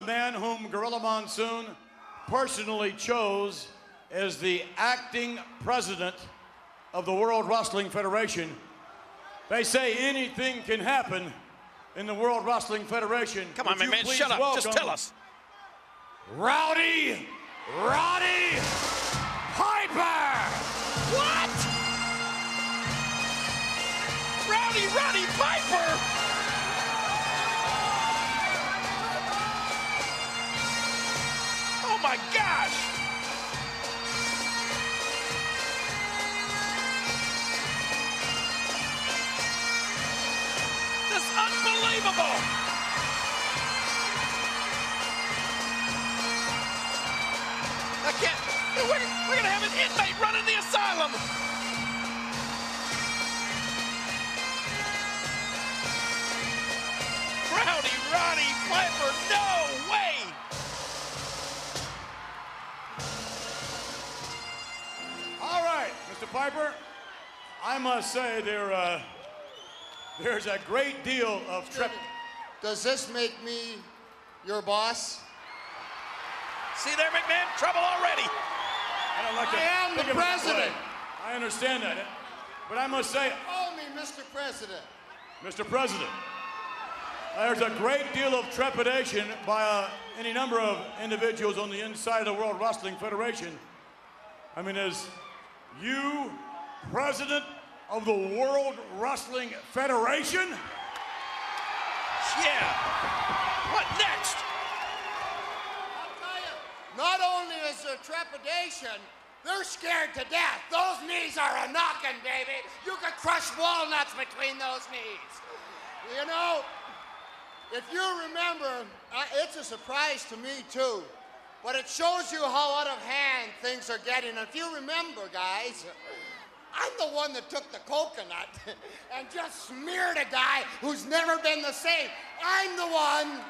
man whom Gorilla Monsoon personally chose as the acting president of the World Wrestling Federation. They say anything can happen in the World Wrestling Federation. Come on, man, shut up. Just tell us. Rowdy Roddy Piper! What? Rowdy Roddy Piper? Oh my gosh! This is unbelievable! I can't. We're gonna have an inmate running the asylum. Rowdy Roddy Piper, no way! All right, Mr. Piper, I must say there's a great deal of Does this make me your boss? See there, McMahon? Trouble already. I don't like to I am the think of it that way. president. I understand that, but I must say, Call me Mr. President. Mr. President, there's a great deal of trepidation by any number of individuals on the inside of the World Wrestling Federation. I mean, as you president of the World Wrestling Federation? Yeah. What next? I'll tell you, not only is there trepidation, they're scared to death. Those knees are a knocking, baby. You could crush walnuts between those knees. You know, if you remember, it's a surprise to me too, but it shows you how out of hand things are getting. And if you remember, guys, I'm the one that took the coconut and just smeared a guy who's never been the same. I'm the one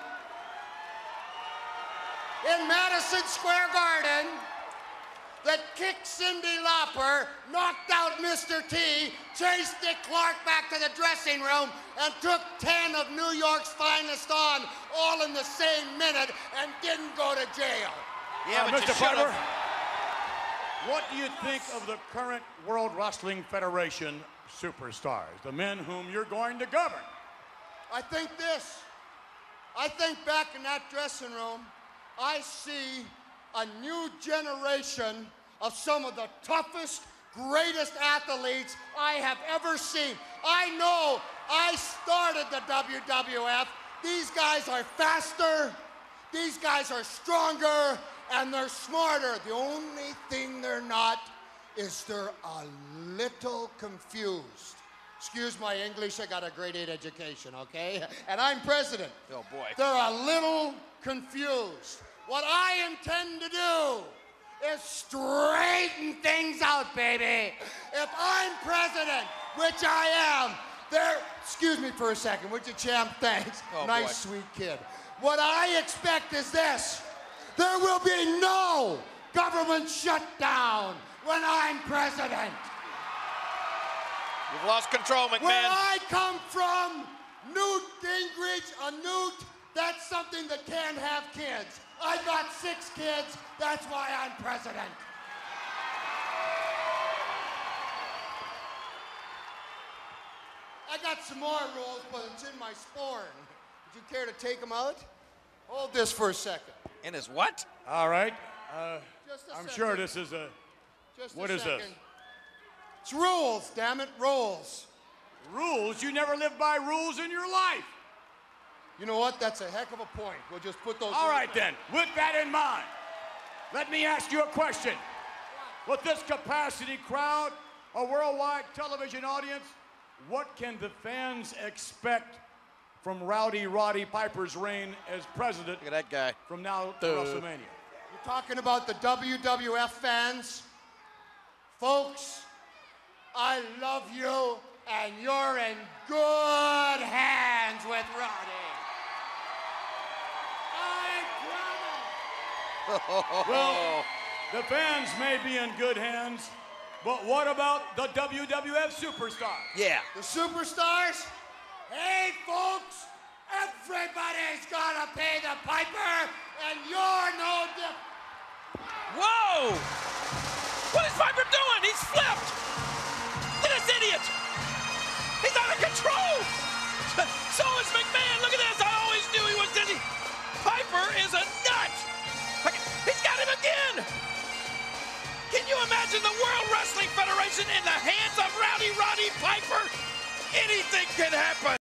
in Madison Square Garden that kicked Cyndi Lauper, knocked out Mr. T, chased Dick Clark back to the dressing room, and took 10 of New York's finest on, all in the same minute, and didn't go to jail. Yeah, but Mr. Piper, what do you think of the current World Wrestling Federation superstars, the men whom you're going to govern? I think this. I think back in that dressing room, I see a new generation of some of the toughest, greatest athletes I have ever seen. I know I started the WWF. These guys are faster, these guys are stronger, and they're smarter. The only thing they're not is they're a little confused. Excuse my English, I got a grade 8 education, okay? And I'm president. Oh boy. They're a little confused. What I intend to do is straighten things out, baby. If I'm president, which I am, excuse me for a second, would you, champ? Thanks. Oh, nice, boy. sweet kid. What I expect is this. There will be no government shutdown when I'm president. You've lost control, McMahon. Where I come from, Newt Gingrich, a newt, that's something that can't have kids. I got 6 kids, that's why I'm president. I got some more rules, but it's in my sporn. Would you care to take them out? Hold this for a second. In his what? All right. Just a I'm second. sure this is a... Just a What is this? second. It's rules, damn it, rules. Rules? You never lived by rules in your life. You know what? That's a heck of a point. We'll just put those... All right, then. With that in mind, let me ask you a question. With this capacity crowd, a worldwide television audience, what can the fans expect from Rowdy Roddy Piper's reign as president? Look at that guy. From now to WrestleMania? You're talking about the WWF fans? Folks, I love you, and you're in good hands with Roddy. I promise. Well, the fans may be in good hands, but what about the WWF superstars? Yeah. The superstars? Hey, folks, everybody's gotta pay the piper What is Piper doing? He's flipped. Look at this idiot. He's out of control. So is McMahon. Look at this. I always knew he was dizzy. Piper is a nut. He's got him again. Can you imagine the World Wrestling Federation in the hands of Rowdy Roddy Piper? Anything can happen.